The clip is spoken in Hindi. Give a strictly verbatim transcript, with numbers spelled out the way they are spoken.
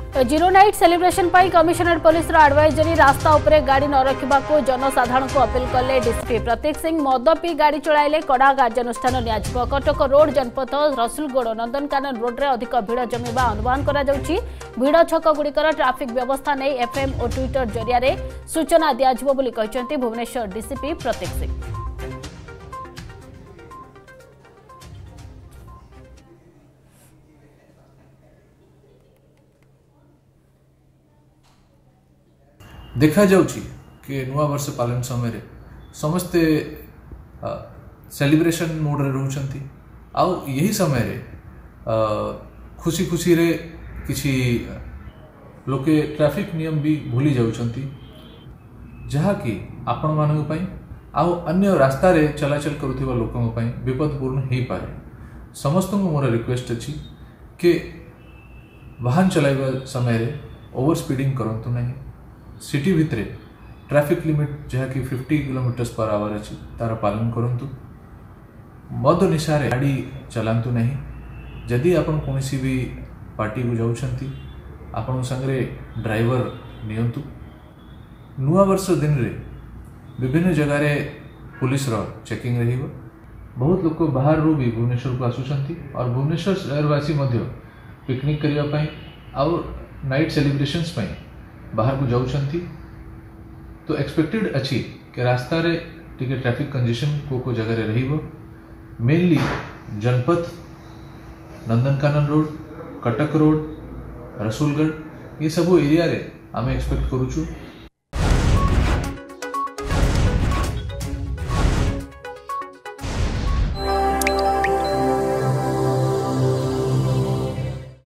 जीरो नाइट सेलिब्रेशन पर कमिशनरेट पुलिस एडवाइजरी रास्ता उपरे गाड़ी न रखा जनसाधारण को अपील कले डीसीपी प्रतीक सिंह मद पी गाड़ी चलाइले कड़ा कार्यानुष्ठान नियाजिब। कटक रोड जनपथ रसुलगड़ नंदनकानन रोड रे अधिक भिड़ जमीबा अनुमान करा जाउछि। भिड़ छक गुड़िकर ट्राफिक व्यवस्था नहीं एफएम और ट्विटर जरिया सूचना दियाजिब बोली कहिसेंति भुवनेश्वर डीसीपी प्रतीक सिंह। देखा जाउछि कि नुआ वर्ष पालन समय रे समस्ते सेलिब्रेशन मोड रे रहउछंती आउ यही समय रे खुशी खुशी रे किछि लोके ट्रैफिक नियम भी भूली जाउछंती जहा कि आपण मानक पई आउ अन्य रास्ता रे चलाचल करूथिबा लोकन पई विपदपूर्ण हेई पारे। समस्त को मोर रिक्वेस्ट अछि कि वाहन चलाइबा समय रे ओवर स्पीडिंग करंतु नहीं। सिटी भितरे ट्रैफिक लिमिट जहाँ कि पचास किलोमीटर पर आवर अच्छी तार पालन करंतु। मद निशारे गाड़ी चलांतु नहीं। जदि आपण कोनसी भी पार्टी को जाउछंती आपण संगरे ड्राइवर नियंतु। नुआ वर्ष दिन रे विभिन्न जगह रे पुलिस रो चेकिंग रहिबो। बहुत लोग बाहर रो भी भुवनेश्वर को आसुछंती और भुवनेश्वर शहरवासी मध्य पिकनिक करिया पई और नाइट सेलिब्रेशंस पई बाहर को जाउछंती। तो एक्सपेक्टेड अच्छी कि रास्ता रे टिके ट्रैफिक कंजेशन को को जगह रे रहिबो। Mainly Janpath Nandankanan road Cuttack road Rasulgarh ये सब एरिया रे आमे एक्सपेक्ट करूछु